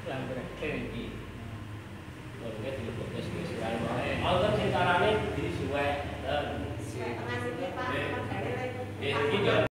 Lambreke iki. Oke, dilebok wis wae wae. Wonten sing carane disuwek. Tengah sini Pak, Nggih. pergane Nggih, iki